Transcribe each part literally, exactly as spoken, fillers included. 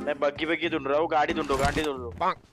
मैं बग्गी बग्गी ढूंढ रहा हूँ, गाड़ी ढूंढो गाड़ी ढूंढो।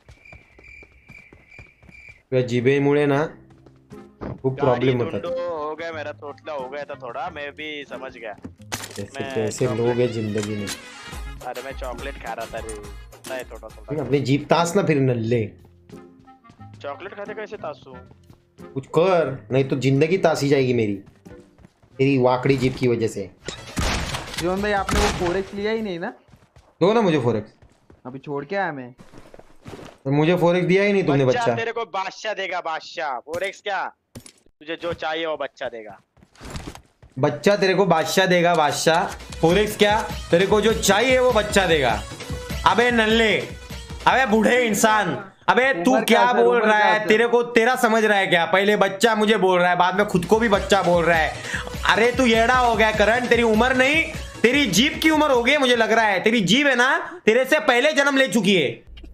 जिबे मुळे ना खूप प्रॉब्लेम होतात। हो गया मेरा तोतला हो गया था थोड़ा, मैं भी समझ गया। कैसे कैसे लोग हैं जिंदगी में। अरे मैं चॉकलेट खा रहा था रे, नहीं थोड़ा थोड़ा अपनी जीप तास ना फिर नल्ले। चॉकलेट खाते कैसे तासू? कुछ कर, नहीं तो जिंदगी तासी जाएगी मेरी, तेरी वाकड़ी जीप की वजह से। जीवन भाई आपने वो फोरेक्स लिया ही नहीं ना? दो ना मुझे फोरेक्स। अभी छोड़ के आया मैं। मुझे फोरेक्स दिया ही नहीं तुमने बच्चा, बच्चा तेरे को बादशाह देगा, बादशाह। फोरेक्स क्या, तुझे जो चाहिए वो बच्चा देगा। बच्चा तेरे को बादशाह देगा, बादशाह। फोरेक्स क्या, तेरे को जो चाहिए वो बच्चा देगा। अबे नल्ले, अबे बूढ़े इंसान, अबे तू क्या बोल रहा है? तेरे को तेरा समझ रहा है क्या? पहले बच्चा मुझे बोल रहा है, बाद में खुद को भी बच्चा बोल रहा है। अरे तू येड़ा हो गया करण, तेरी उम्र नहीं, तेरी जीभ की उम्र हो गई मुझे लग रहा है। तेरी जीभ है ना, तेरे से पहले जन्म ले चुकी है।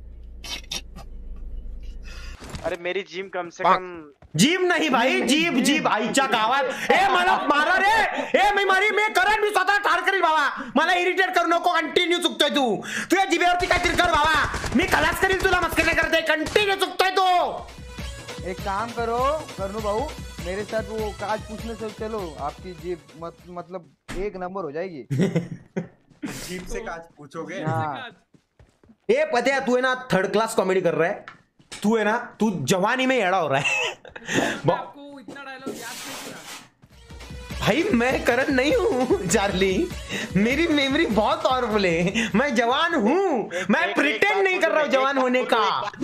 अरे मेरी जिम कम से कम जीभ नहीं भाई, जीभ जीभ आईच्या गावात। ए मला मारा रे, ए मी मारी, मी करण, मी स्वतः ठार करील बाबा। मला इरिटेट करू नको, कंटिन्यू चुकतोय तू। तुझ्या जिभेवरती काहीतरी कर बाबा, मी खलास करील तुला, मस्करी करते, कंटिन्यू चुकतोय तू। एक काम करो करनू भाऊ, मेरे साथ वो काज पूछने से चलो, आपकी जीप मत, मतलब एक नंबर हो जाएगी। जीप से काज पूछोगे? हाँ। ए पतिया, तू है ना थर्ड क्लास कॉमेडी कर रहा है, तू है ना, तू जवानी में एड़ा हो रहा है। आपको इतना डायलॉग याद नहीं था? भाई मैं करण नहीं हूँ चार्ली, मेरी मेमोरी बहुत पावरफुल है, मैं जवान हूँ, मैं प्रिटेंड नहीं कर रहा हूँ जवान होने का।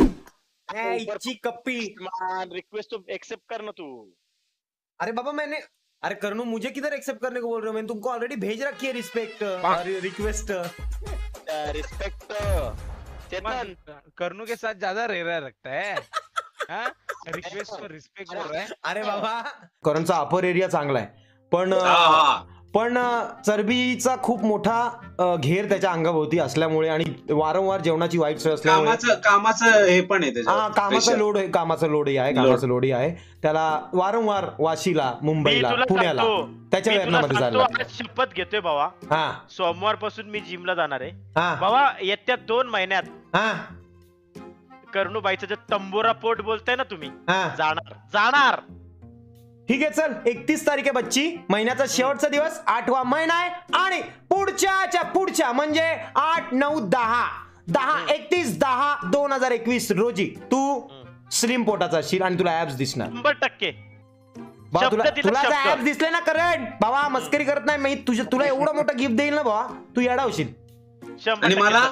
इच्छी कप्पी रिक्वेस्ट तो एक्सेप्ट कर ना तू। अरे बाबा मैंने, अरे करनू मुझे किधर एक्सेप्ट करने को बोल रहे हो? मैंने तुमको ऑलरेडी भेज रखी है रिस्पेक्ट, रिक्वेस्ट रिस्पेक्ट। चेतन करनू के साथ ज्यादा रेरा रखता है। हाँ? रिक्वेस्ट और रिस्पेक्ट बोल रहा है। अरे बाबा करणचा अपर एरिया चांगला आहे, पण पण चरबीचा खूप मोठा अ, घेर त्याच्या अंगाभोवती असल्यामुळे आणि वारंवार जेवणाची वाईट सवय असल्यामुळे कामाचं कामाचं हे पण आहे हा त्याच्यावर, कामाचा pressure. लोड आहे, कामाचा लोडही आहे, कामाचा लोडही आहे त्याला। वारंवार वाशीला, मुंबईला, मी तुला पुण्याला सांगतो, त्याच्या मी तुला वेरणामध्ये सांगतो, जायला लागतं। आज शपथ घेतोय बाबा, हा सोमवार पासून मी जिमला जाणार आहे हा बाबा। येत्या दोन महिन्यात हा कर्णूबाईचं जे तंबोरा पोट बोलताय ना तुम्ही, हा जाणार जाणार। ठीक आहे चल, एकतीस तारीख आहे बच्ची, महिन्याचा शेवटचा दिवस, आठवा महिना आहे, आणि पुढच्याच्या पुढच्या म्हणजे आठ नऊ दहा दहा एकतीस दहा दोन हजार एकवीस रोजी तू स्लिम पोटाचा असशील आणि तुला ऍप्स दिसणार शंभर टक्के। बाबा तुला शब्द दिला, तुला शब्द. ऍप्स दिसले ना करण, बाबा मस्करी करत नाही मी, तुझ्या तुला एवढं मोठं गिफ्ट देईल ना बाबा, तू येडा होशील। शंभर आणि टक्के. मला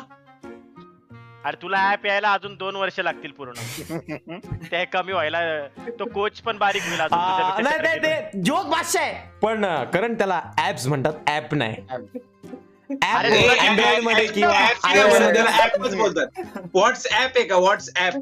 अरे तुला ऍप यायला अजून दोन वर्ष लागतील पूर्ण, ते कमी व्हायला तो कोच पण बारीक होईल अजून आ, तुझ्यापेक्षा नाही ते- tracking. ते जोक भाषा आहे, पण करण त्याला ऍप्स म्हणतात, ऍप नाही। अरे ऍप तुला अँड्रॉइड मध्ये किंवा ऍप iOS मध्ये त्याला ऍपच बोलतात। व्हॉट्सअप आहे का? व्हॉट्सअप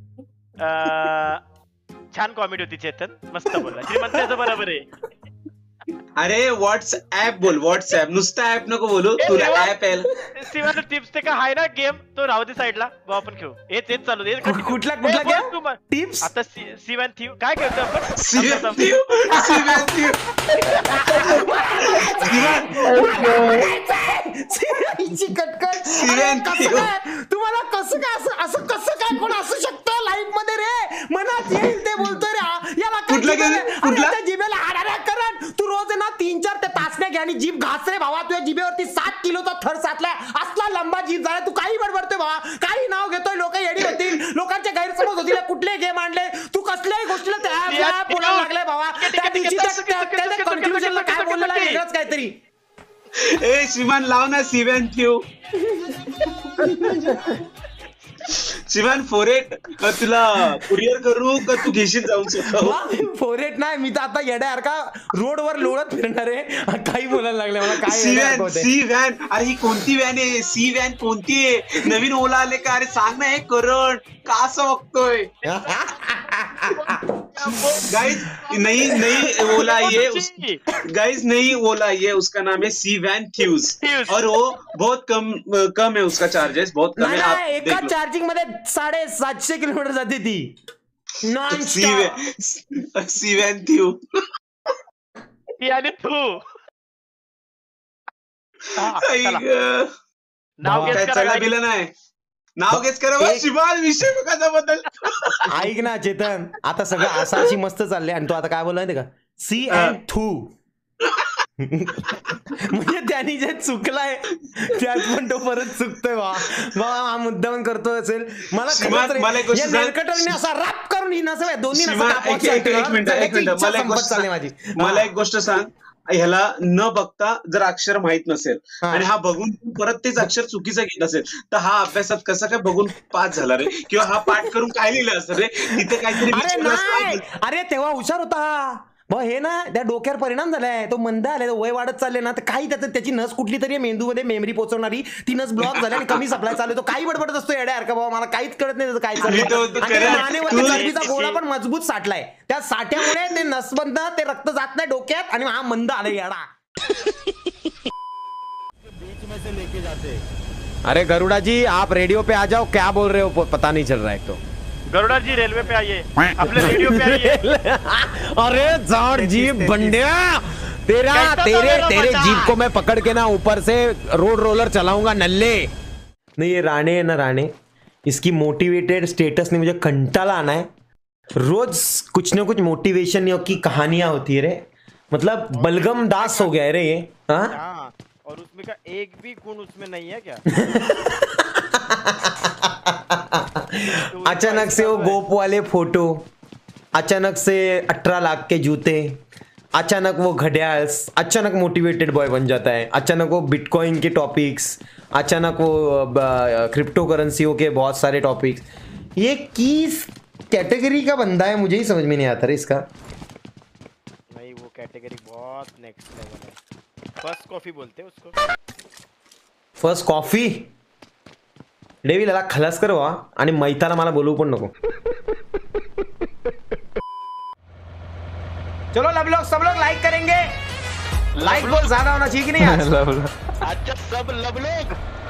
अं, छान कॉमेडी होती चेतन, मस्त बोलला श्रीमंत, त्याचं बरोबर आहे। अरे व्हॉट्सअप बोल, व्हॉट्सअप, नुसता ऍप नको बोलू, तुला ऍप आहे। शिवाय टिप्स ते का आहे ना गेम, तो राहू दे साईडला, बाबा आपण खेळू। हेच हेच चालू दे, कु- कुठला कुठला गेम? टिप्स? आता सिवन थीव काय खेळतो आपण? सिव्हन थीव, सिव्हन थीव. कटकट सिव्हन थीव. तुम्हाला कसं काय असं असं कसं काय कोण असू शकतं लाईफ मध्ये रे? मनात येईल ते बोलतोय रे हा. याला काय कुठला जिभेला- गेम? अरे कुठला? त्या जिभेला हाडाऱ्या करण, तू रोज आहे ना तीन चार त्या तासण्या घ्या आणि जीभ घास रे भावा, तुझ्या जिभेवरती सात किलोचा थर साचलाय, असला लंबा जीभ झाला, तू काही बडबडतोय भावा, काही नाव घेतोय, लोक येडी होतील, लोकांचे गैरसमज होतील, कुठले गेम आणले तू, कसल्याही गोष्टीला त्या app ला बोलायला लागलाय भावा। त्या दिवशी कन्क्लुजनला काय बोललेला वेगळंच काहीतरी। ए श्रीमान लाव ना सिव्हन थीव. श्रीमान फोरेट तुला कुरिअर करू का तू घेशील जाऊन स्वतः? फोरेट नाही, मी तर आता येड्यासारखा रोडवर लोळत फिरणार आहे, काही बोलायला लागले मला, काय सी येड्यासारखं व्हॅन, होतंय। सी व्हॅन, अरे ही कोणती व्हॅन आहे? सी व्हॅन कोणती आहे? नवीन ओला आले का? अरे सांग ना हे करण, का असं बघतोय? गाइस नहीं नहीं ओला ये गाइस नहीं ओला ये उसका नाम है सी वैन थ्यूज, और वो बहुत कम कम है उसका चार्जेस, बहुत कम है। आप एका देख लो चार्जिंग मध्ये साडे सातशे किलोमीटर जाते ती नॉन सी वैन, सी वैन थ्यू ती आणि तू हा, आई चला. गं. नाव भावा. guess काय करा चढला guys. बिला नाही नाव गेस करा बा, एक- शिवाल विषय कसा बदल ऐक ना चेतन, आता सगळं असं अशी मस्त चाललंय आणि तो आता काय बोलला का सी अँड थू. म्हणजे त्यांनी जे चुकलाय त्यात पण तो परत चुकतोय वा वा, हा मुद्दाम करतो असेल. मला श्रीमान, खरंच रे, मला एक गोष्ट या सांग. नेलकटरने असा रॅप करून ही नसं दोन्ही नसं श्रीमान, कापावं एक एक- एक वाटतं. मिनिट एक त्याची मिनिट इच्छा मला एक संपत गोष्ट चालली सांग. माझी. मला एक गोष्ट सांग, ह्याला न बघता जर अक्षर माहित नसेल हा. आणि हा बघून परत तेच अक्षर चुकीचं घेत असेल तर हा अभ्यासात कसं काय बघून पास झाला रे किंवा हा पाठ करून काय लिहिलं असं रे तिथे काहीतरी अरे विचारलं असतं. नाही, अरे तेव्हा हुशार होता हा. मग हे ना त्या डोक्यावर परिणाम झालाय, तो मंद आलाय, वय वाढत चालले ना, तर काही त्याचं त्याची नस कुठली तरी मेंदूमध्ये मेमरी पोहोचवणारी ती नस ब्लॉक झाली आणि कमी सप्लाय चालू आहे. तो काही बडबडत असतो येड्यासारखा बाबा, मला काहीच कळत नाही त्याचं काय अरे तो- तो चाललंय. आणि त्या खरं- मानेवरती तू- चरबीचा गोळा पण मजबूत साठलाय, त्या साठ्यामुळे ते नसबंद ते रक्त जात नाही डोक्यात आणि हा मंद आलाय येडा. बीच में से लेके जाते. अरे गरुड़ा जी आप रेडियो पे आ जाओ, क्या बोल रहे हो पता नहीं चल रहा है. तो गरुड़ा जी रेलवे पे आइए, अपने रेडियो पे आइए. अरे जाट जीप बंडिया, तेरा कैसा तेरे चलेगा तेरे बच्चा? जीप को मैं पकड़ के ना ऊपर से रोड रोलर चलाऊंगा नल्ले. नहीं ये राणे है ना राणे, इसकी मोटिवेटेड स्टेटस ने मुझे कंटाला आना है. रोज कुछ ना कुछ मोटिवेशन की कहानियां होती है रे, मतलब बलगम दास हो गया है रे ये. हाँ हाँ, और उसमें का एक भी गुण उसमें नहीं है क्या? अचानक से वो गोप वाले फोटो, अचानक से अठारह लाख के जूते, अचानक वो घड़ियाल, अचानक मोटिवेटेड बॉय बन जाता है, अचानक वो बिटकॉइन के टॉपिक्स, अचानक वो क्रिप्टो करेंसियों के बहुत सारे टॉपिक्स. ये किस कैटेगरी का बंदा है मुझे ही समझ में नहीं आता रे इसका. नहीं, वो कैटेगरी बहुत नेक्स्ट लेवल है. फर्स्ट कॉफी बोलते हैं उसको. फर्स्ट कॉफी डेविल याला खलास कर वा आणि मैताला मला बोलवू पण नको. चलो लब लोग सब लोग लाइक करेंगे. लाइक बहुत ज्यादा होना चाहिए कि नहीं आज? अच्छा सब लब लोग.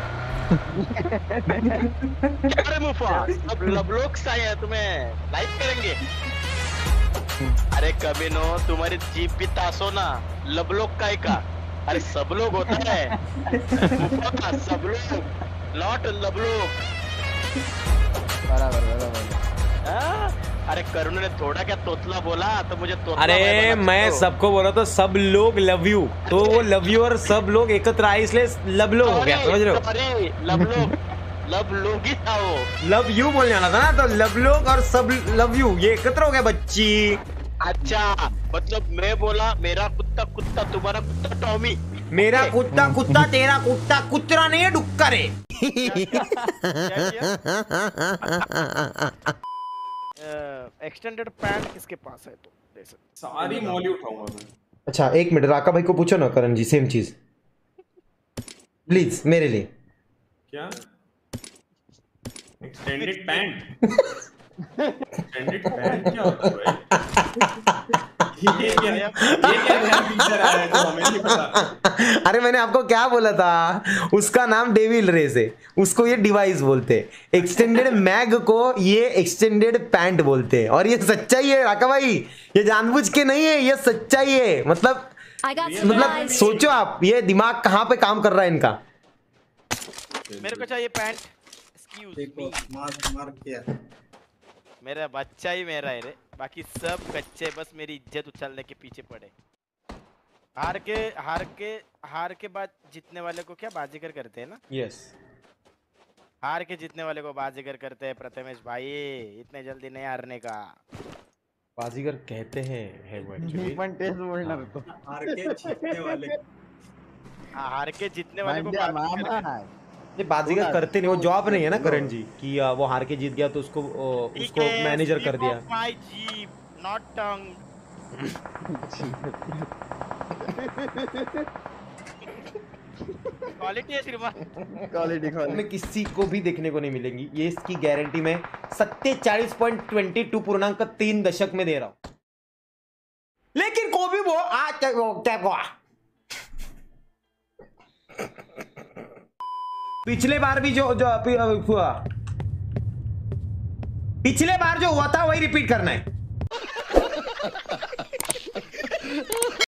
अरे मुफा, सब लब लोग से आए हैं, तुम्हें लाइक करेंगे. अरे कभी नो, तुम्हारी जीप भी तासो ना, लब लोग का ही का. अरे सब लोग होता है. मुफा, सब लोग, नॉट लब लोग. बराबर बराबर. हाँ? अरे करुण ने थोड़ा क्या तोतला बोला तो मुझे तोतला अरे भाई बना मैं दो. सबको बोला तो सब लोग लव यू, तो वो लव यू और सब लोग एकत्र आए इसलिए लब लोग हो गया, समझ रहे हो? अरे लब लोग, लब लोग ही था वो. लव यू बोलने वाला था ना, तो लब लोग और सब लव यू ये एकत्र हो गया बच्ची. अच्छा, मतलब मैं बोला मेरा कुत्ता कुत्ता, तुम्हारा कुत्ता टॉमी. मेरा कुत्ता कुत्ता, तेरा कुत्ता कुतरा नहीं है, डुक्कर है. एक्सटेंडेड पैंट किसके पास है तो दे सकते. सारी मौली उठाऊंगा मैं. अच्छा एक मिनट, राका भाई को पूछो ना करण जी सेम चीज प्लीज मेरे लिए. क्या एक्सटेंडेड पैंट? एक्सटेंडेड पैंट क्या होता है भाई? ये क्या ये क्या नया फीचर आया है जो हमें नहीं पता. अरे मैंने आपको क्या बोला था, उसका नाम डेविल रेस है, उसको ये डिवाइस बोलते हैं. एक्सटेंडेड मैग को ये एक्सटेंडेड पैंट बोलते हैं, और ये सच्चाई है राका भाई, ये जानबूझ के नहीं है, ये सच्चाई है. मतलब I got मतलब supplies. सोचो आप, ये दिमाग कहाँ पे काम कर रहा है इनका. मेरे को चाहिए pant. Excuse me, mark mark किया. मेरा बच्चा ही मेरा है रे, बाकी सब कच्चे बस मेरी इज्जत उछलने के पीछे पड़े. हार के हार के हार के बाद जीतने वाले को क्या बाजीगर करते हैं ना. यस, हार के जीतने वाले को बाजीगर करते हैं प्रथमेश भाई, इतने जल्दी नहीं हारने का. बाजीगर कहते हैं है वो मी actually. पण तेच बोलणार होतो. हार के जीतने वाले. हाँ, हार के जीतने वाले को भांड्या बाजीगर मामा करते हैं. आहे. ये बाजीगर करते नहीं, वो जॉब नहीं है ना करण जी कि आ, वो हार के जीत गया तो उसको ओ, ठीक उसको है, मैनेजर कर slip दिया. of my jeep, not tongue. Quality है श्रीमान. Quality quality. में किसी को भी देखने को नहीं मिलेंगी, ये इसकी गारंटी मैं सत्तेचालीस पॉइंट ट्वेंटी टू पूर्णांक तीन दशक में दे रहा हूं. लेकिन को भी वो आ क्या वो क्या वो पिछले बार भी जो जो हुआ, पिछले बार जो हुआ था वही रिपीट करना है.